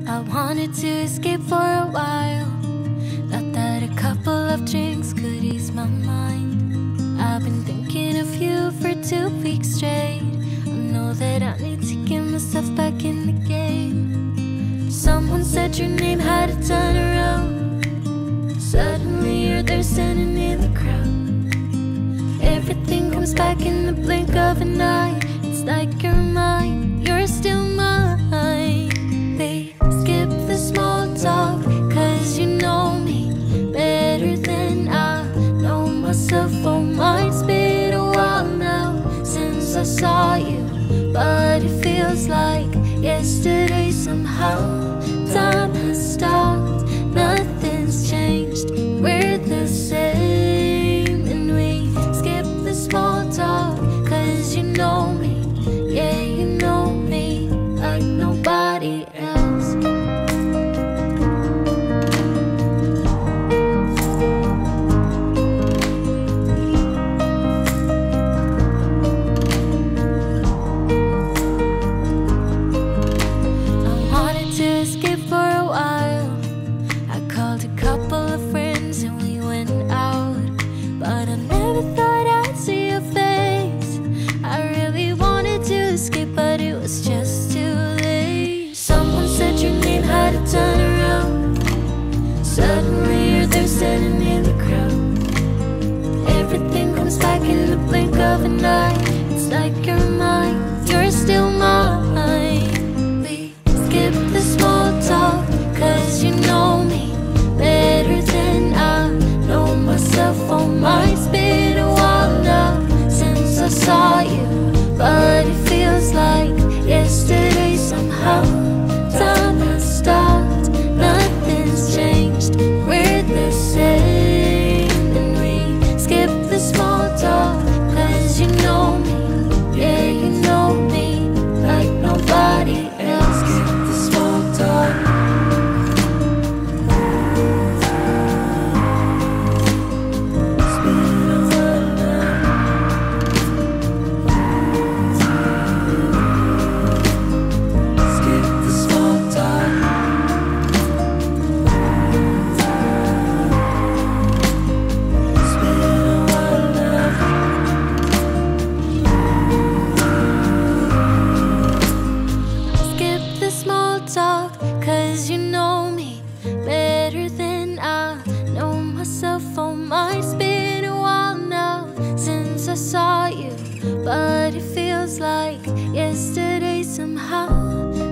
I wanted to escape for a while. Thought that a couple of drinks could ease my mind. I've been thinking of you for 2 weeks straight. I know that I need to get myself back in the game. Someone said your name had to turn around. Suddenly you're there standing in the crowd. Everything comes back in the blink of an eye. It's like you're mine, you're still mine. They skip the small talk, cause you know me better than I know myself. Oh my, it's been a while now since I saw you, but it feels like yesterday somehow. Time has stopped, nothing's changed, we're the same. And we skip the small talk, cause you know me, yeah, you know me like nobody else. Turn around, suddenly you're there standing in the crowd. Everything comes back in the blink of an eye. It's like you're mine, you're still mine. We skip the small talk, cause you know me better than I know myself. Oh my, it's been a while now since I saw you, but it feels like yesterday somehow. Time has stopped, nothing's changed, we're the same. And we skip the small talk, cause you know me, yeah, you know me like nobody else. Skip the small talk. It's been a while now. Skip the small talk. It's been a while now. Skip the small talk, cause you know me better than I know myself. Oh my, it's been a while now since I saw you, but it feels like yesterday somehow.